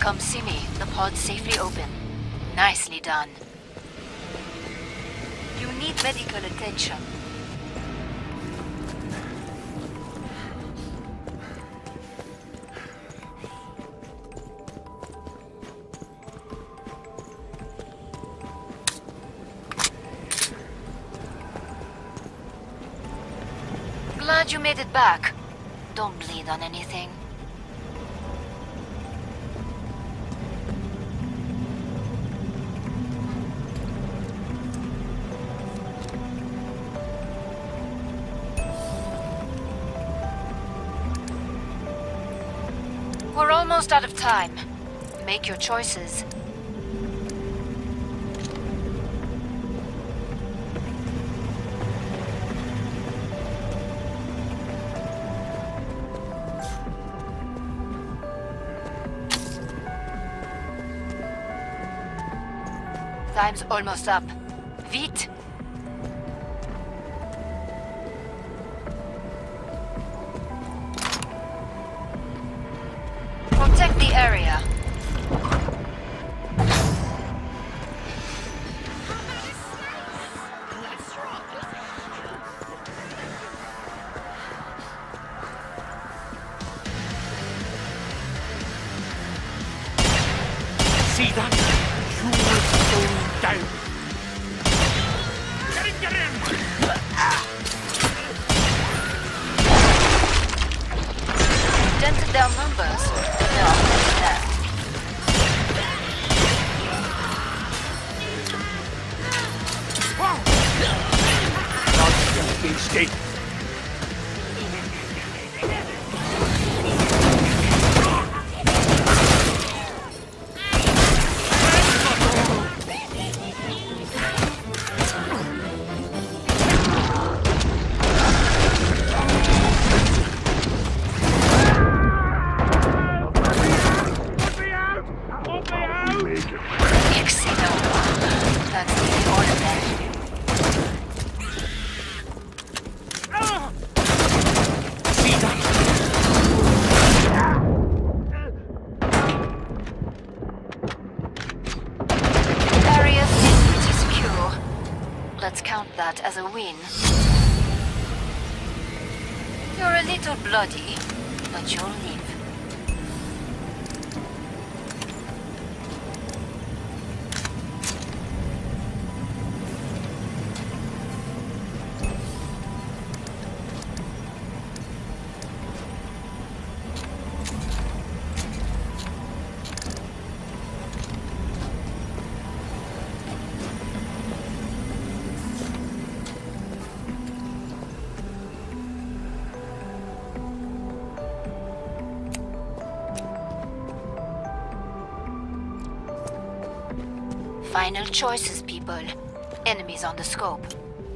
Come see me. The pod's safely open. Nicely done. You need medical attention. Glad you made it back. Don't bleed on anything. We're almost out of time. Make your choices. Time's almost up. Vite! Protect the area. See that? You're going down. Get in! Dented their numbers. There are many left. Not be state. That's the order then. See that? Area is pretty secure. Let's count that as a win. You're a little bloody, but you'll live. Final choices, people. Enemies on the scope.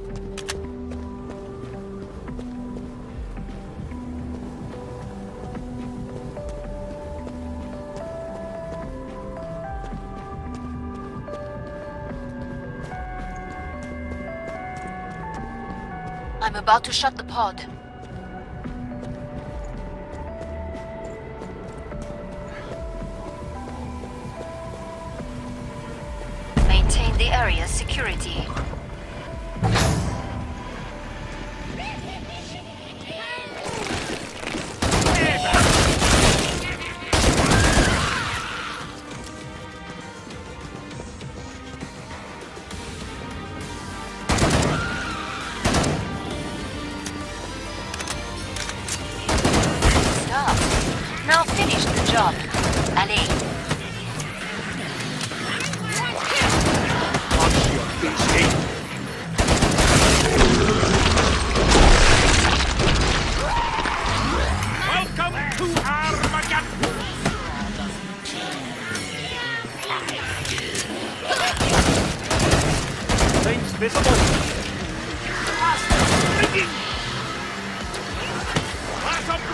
I'm about to shut the pod. Maintain the area's security. Stop. Now finish the job. Allez. Welcome to Armageddon! Things visible. Begin. Pass up.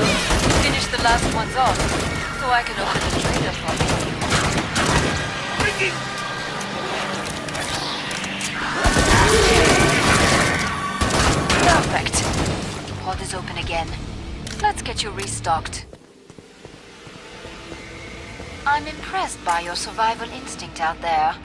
Finish the last ones off, so I can open the trader properly. digging! Perfect. The pod is open again. Let's get you restocked. I'm impressed by your survival instinct out there.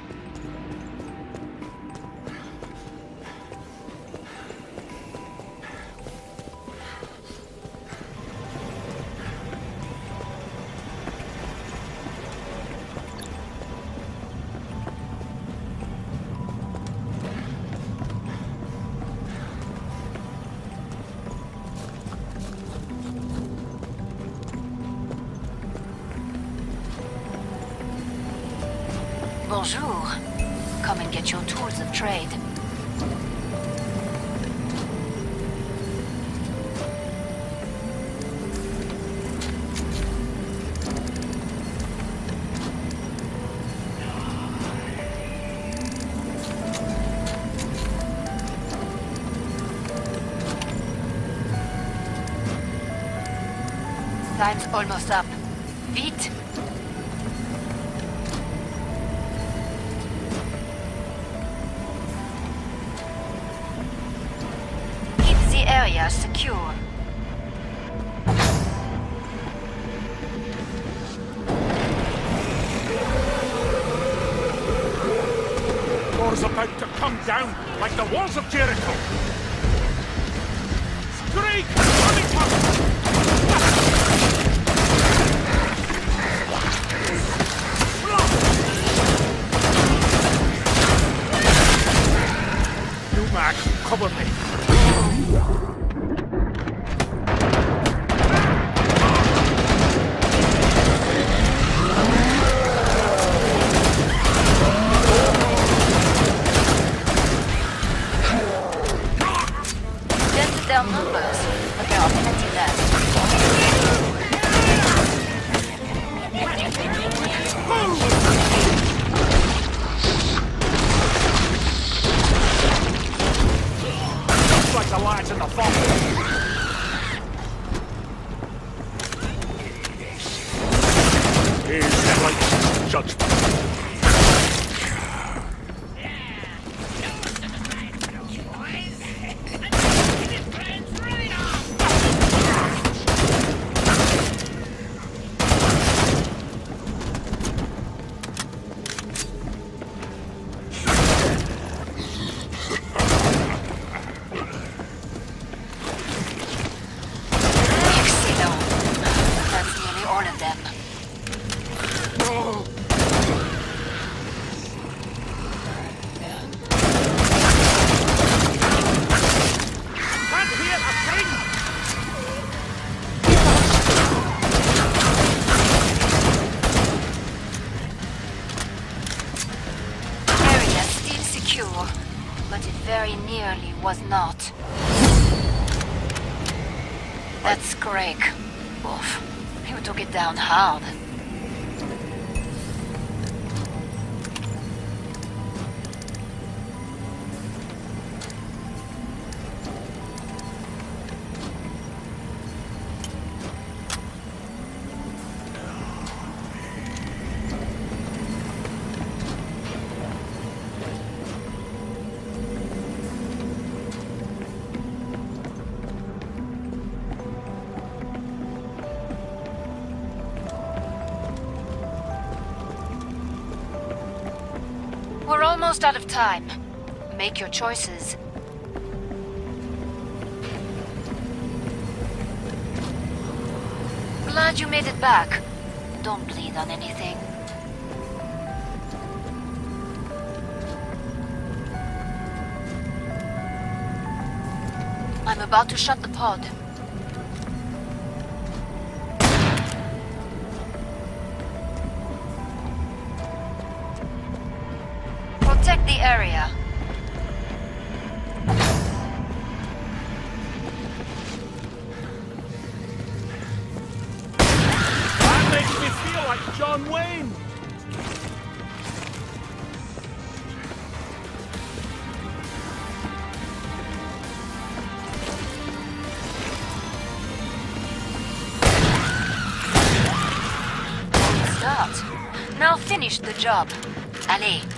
Bonjour. Come and get your tools of trade. Time's almost up. Vite! Area secure. War's about to come down like the walls of Jericho. Streak! Coming up! You, Mac, cover me. Their numbers, but there are plenty left. Just like the lads in the fog. Here's the light judgment. But it very nearly was not. That's Craig. Oof. You took it down hard. We're almost out of time. Make your choices. Glad you made it back. Don't bleed on anything. I'm about to shut the pod. Protect the area. That makes me feel like John Wayne. Start. Now finish the job. Allez,